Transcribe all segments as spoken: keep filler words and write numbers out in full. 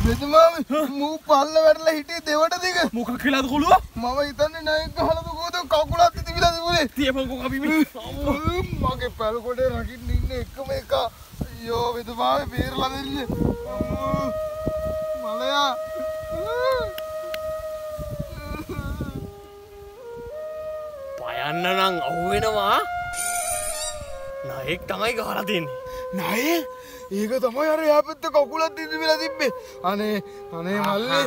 වෙදමාමේ මූ පල්ල වැටලා හිටියේ දෙවට දිග. මොකක් කියලාද කොළුවා? මම හිතන්නේ නෑ ගහලා දුකෝද කකුලත් තිබිලා තිබුණේ. තියපන්කෝ අපි මේ. මගේ පැල කොටේ රකින්න ඉන්නේ එකම එක. අයියෝ වෙදමාමේ බේරලා දෙන්න. මලයා. පයන්න නම් අහුවෙනවා. නායක තමයි ගහලා තින්නේ. නායේ ඒක තමයි අර යාපෙත්ත කකුලත් තිබිලා තිබ්බේ. අනේ අනේ මල්ලේ.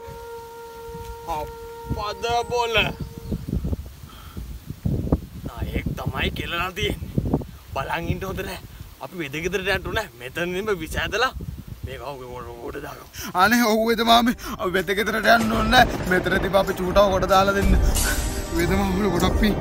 අප්පද බොල. නායක තමයි කෙලලා තියෙන්නේ. බලන් ඉන්න හොඳ නෑ. අපි වෙදගෙදරට යන්න ඕනේ. මෙතනින්ම විස ඇදලා මේක උඩ දාගමු. අනේ ඔව් වෙදමාමේ අපි වෙදගෙදරට යන්න ඕනේ. මෙතනදී අපි චූටව කොට දාලා දෙන්න. වෙදමාමේ ගොඩක් පී.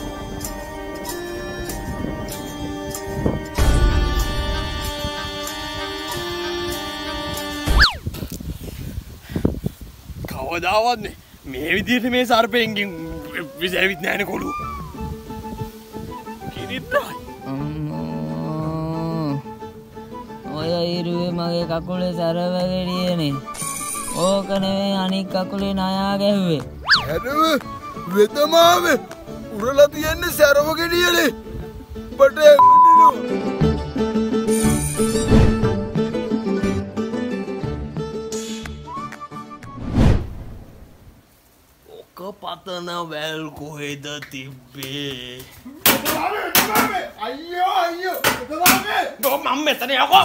කවදාවත් මේ විදිහට මේ සර්පෙන්ගෙන් විස ඇවිත් නෑනේ කොළුව. කිරිට්ටයි. ඔය ඉරුවේ මගේ කකුලේ සරව ගෙඩියනේ. ඕක නෙවෙයි අනික් කකුලේ නයා ගැහුවේ. හැදව වෙදමාමේ උරලා තියන්නේ සරව ගෙඩියනේ. බටේ පතන වැල් කොහෙද තිබ්බේ? අයියෝ අයියෝ වෙදමාමේ ගෝ මම මෙතන යකෝ.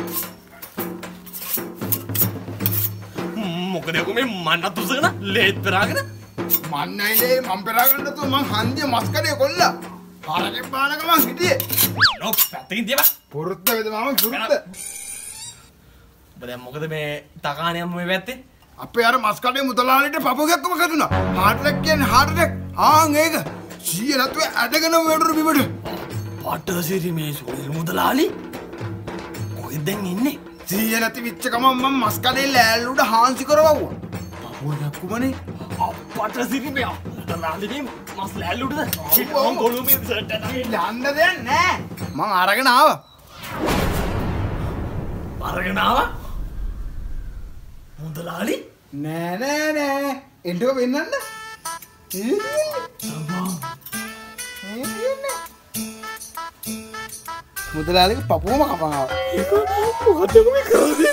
මොකද යකෝ මේ මන්නත් උසගෙන ලේත් පෙරාගෙන මන්නයිනේ මම පෙරාගෙන නැතුව මං හන්දිය මස් කඩේ කොල්ලා හරකෙන් බානක මං හිටියේ නෝ පැත්තකින් තියපන් පුරුද්ද වෙදමාමේ පුරුද්ද. ඔබ දැන් මොකද මේ තකාණියම මේ පැත්තේ අපේ අර මස් කඩේ මුදලාලිට පපුවක්කම කදුනා. හાર્ට් ඇටැක් කියන්නේ හાર્ට් ඇටැක්. ආන් ඒක සීය නැතුව ඇදගෙන වැටුරු බිමට. පටසිරි මේ සෝල් මුදලාලි කොහෙද දැන් ඉන්නේ? සීය නැති විච්ච ගමන් මම මස් කඩේ ලෑල්ල උඩ හාන්සි කරවවුවා. පපුවක්කමනේ. පටසිරි මේ මුදලාලි මේ මස් ලෑල්ල උඩද? මම කොළු මේ සර්ට් එක යන්න දෙයක් නෑ. මං අරගෙන ආවා. අරගෙන ආවා? මුදලාලි නෑ නෑ නෑ එන්ටෝ වෙන්නන්න මුදලාලිගේ පපුවම කපනවා. ඒක මොකද මේ කරන්නේ?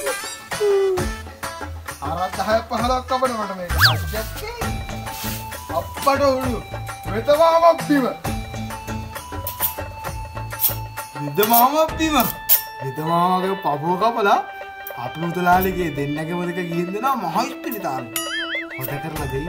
අරත් දහයක් පහළොවක් කපනකොට මේක හස්කැක්කේ අප්පට උළු වෙදමාමක් බිම වෙදමාමක් බිම වෙදමාමගේ පපුව කපලා අපි මුදලාලිගේ දෙන්නගේම දෙක ගිහින් දෙනවා මහ ඉස්පිරිතාලේ. හොද කරලා දෙන්න.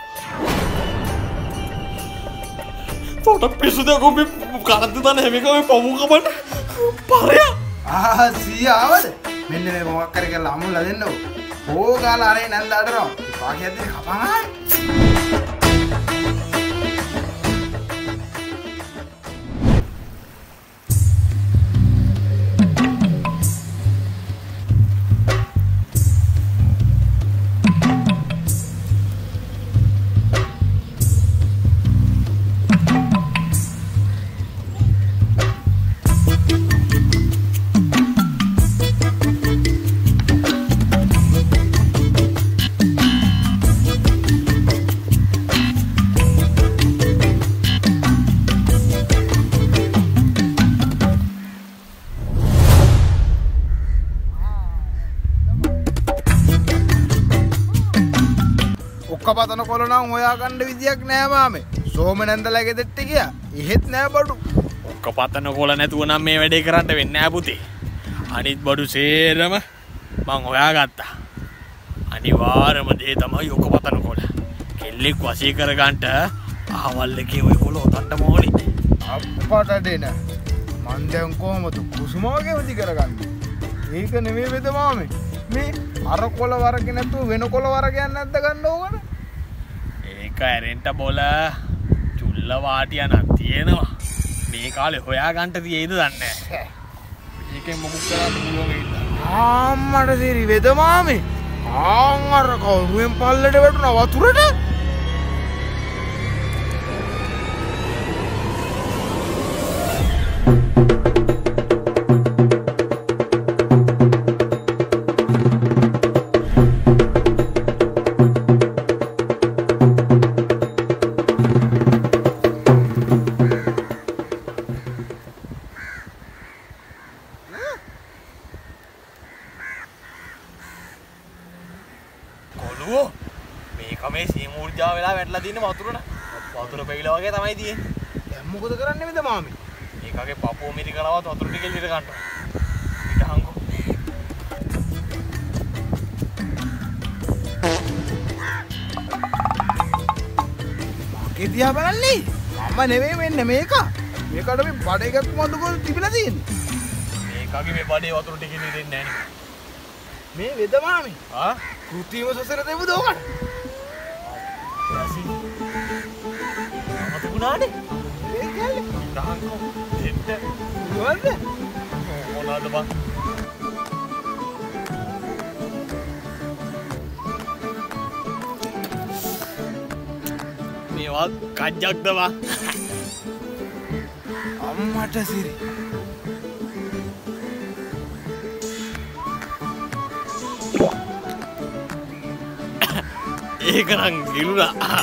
තොට පිස්සුද කොඹි කරද්ද තන හැමකම පමු කපන්න. පරයා. ආ සීය ආවද? මෙන්න මේ මොකක් කර කියලා අමුලා දෙන්නකො. ඕගාලා අරේ නැන්ද අඩනවා. පාකියක් දෙක කපන් ආයි. පතන කොළ නම් හොයා ගන්න විදියක් නෑ මාමේ. සෝම නැන්දලා ගෙදෙට්ට ගියා. එහෙත් නෑ බඩු. ඔක්ක පතන කොළ නැතුව නම් මේ වැඩේ කරන්න වෙන්නේ නෑ පුතේ. අනිත් බඩු සේරම මං හොයාගත්තා. අනිවාර්යම දේ තමයි ඔක්ක පතන කොළ. කෙල්ලෙක් වශී කරගන්න අහවල් එකේ ඔය කොළ උතන්ට ඕනේ. අප්පට දෙන. මං දැන් කොහමද කුසුමාගේ වදි කරගන්නේ? ඒක නෙමෙයි වෙද මාමේ. මේ අර කොළ වරක නැතුව වෙන කොළ වරකයක් නැද්ද ගන්න ඕන? ඒක ඇරෙන්ට බොල චුල්ල වාටිය නම් තියෙනවා. මේ කාලේ හොයා ගන්න තියෙයිද දන්නේ නැහැ. මේකෙන් මොකුත් කරන්න පුළුවන් වෙන්න. ආම්මඩ සිරි වෙද මාමේ. ආන් අර කවුරුෙන් පල්ලට වැටුණා වතුරට? බඩුවෝ මේක මේ සීමුර්ජා වෙලා වැටලා තියෙන වතුරන වතුර පෙවිලා වගේ තමයි තියෙන්නේ. දැන් මොකද කරන්නේ මෙද මාමි? ඒකගේ පපුව මිරි කරවත් වතුර ටික එළියට ගන්නවා. ඊටහංගෝ. මගේ දිහා බලන්නේ. මම නෙවෙයි මෙන්න මේක. මේකට මේ බඩ එකක් මොඳ කොල් තිබිලා තියෙන්නේ. මේකගේ මේ බඩේ වතුර ටික එළියට එන්නේ නැහැ නේ. මේ වෙද මාමි. ආ? කෘත්‍රිම සසර දෙමුද ඔකට? යසි. මත ගුණානේ. ඒ කියන්නේ ඊටහංගෝ. දෙන්න. මොකද? මොනවාද බං? මේවා කජ්ජක්ද බං? අම්මට සිරි. ඒක නම් ගිලුණා.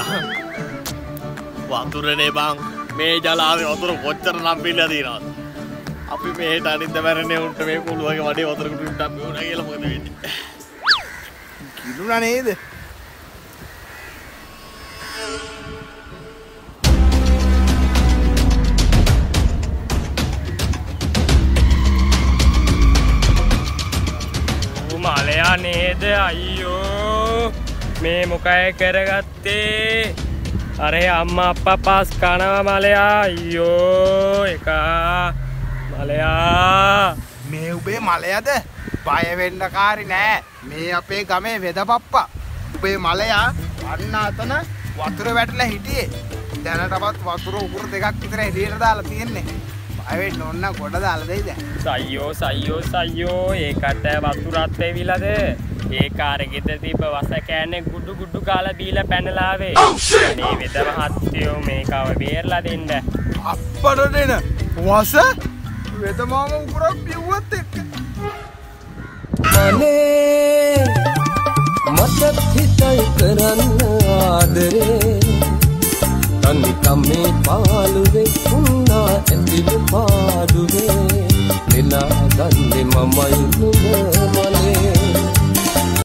වතුරනේ බං. මේ ජලාවේ වතුර කොච්චර නම් පිළලා තියෙනවද? අපි මේට අනිද්ද මැරෙන්නේ උන්ට මේ කුළුවගේ වඩේ වතුර කුටුටක් බිවුණා කියලා මොකද වෙන්නේ? ගිලුණා නේද? මලයා නේද අයියෝ මේ මොකයි කරගත්තේ අරේ අම්මා අප්පා පාස් කනවා මලයා අයියෝ එකා මලයා මේ උබේ මලයද? බය වෙන්න කාරි නෑ. මේ අපේ ගමේ වෙදපප්පා. උබේ මලයා අන්න අතන වතුර වැටලා හිටියේ. දැනටවත් වතුර උකුරු දෙකක් විතර එළියට දාලා තියෙන්නේ. බය වෙන්න ඕන නම් ගොඩ දාලා දෙයි දැන්. සයියෝ සයියෝ සයියෝ ඒකට වතුරත් එවිලාද ඒ කාරේ ගෙදර තිබ්බ වස කෑන්නේ ගුඩු ගුඩු කාලා බීලා පැනලා ආවේ අනේ වෙද මහත්තයෝ මේකව බේරලා දෙන්න අප්පට දෙන වස වෙද මාම උකුරක් පිව්වත් එක්ක අනේ මට හිතයි කරන්න ආදරේ